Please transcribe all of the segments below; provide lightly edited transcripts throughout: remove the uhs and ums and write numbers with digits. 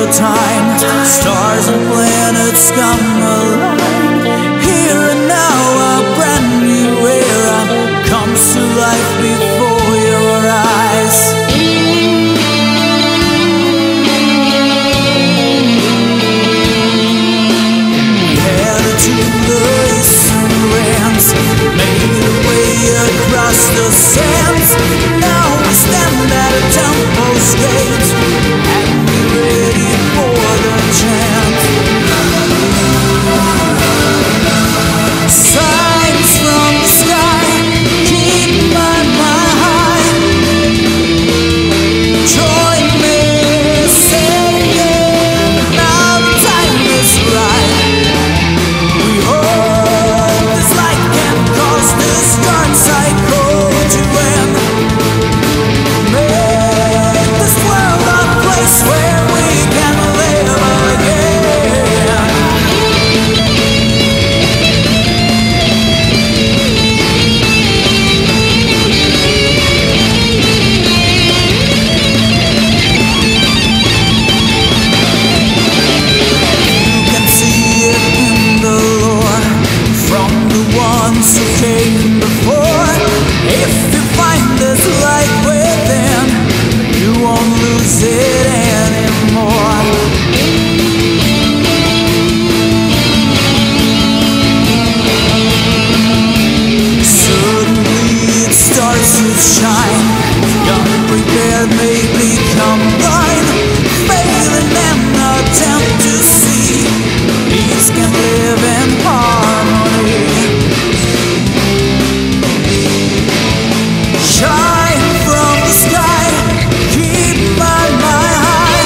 time. Stars and planets come alive. Here and now a brand new era comes to life before your eyes. Headed to the eastern lands, made a way across the sands. Now we stand at a temple's gate, and we're ready for the chant. Signs from the sky keep my mind high. Join me singing, now the time is right. We hope this light can cause this dark cycle to end. Make this world a place where we can live again. You can see it in the lore from the ones who came before. If you find this light within, you won't lose it anymore. Suddenly it starts to shine. The unprepared may become blind, failing an attempt to see. Peace can live in harmony. Shine from the sky, keep my mind high.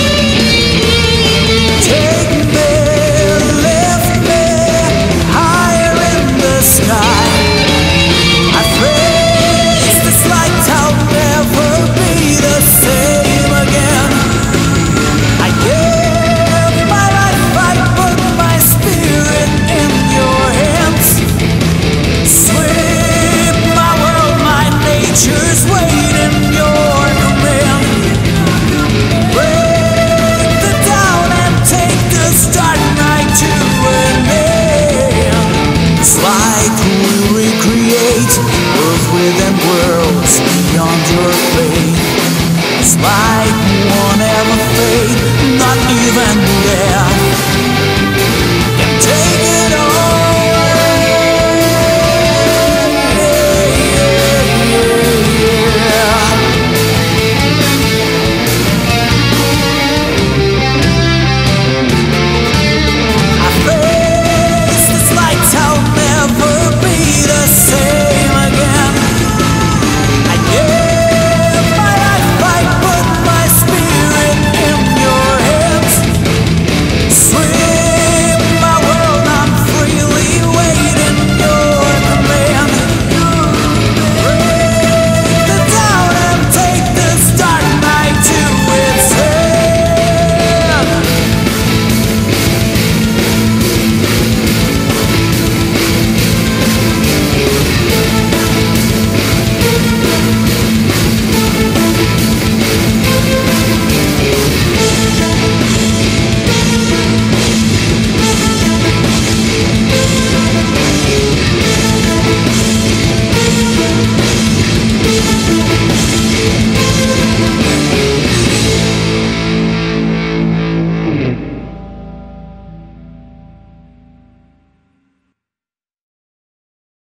Take me, lift me higher in the sky. I praise this light, I'll never be the same again. I give my life, I put my spirit in your hands. Sweep my world, my nature's waiting your command. Break the down and take the start right to an end. It's like we recreate world within world.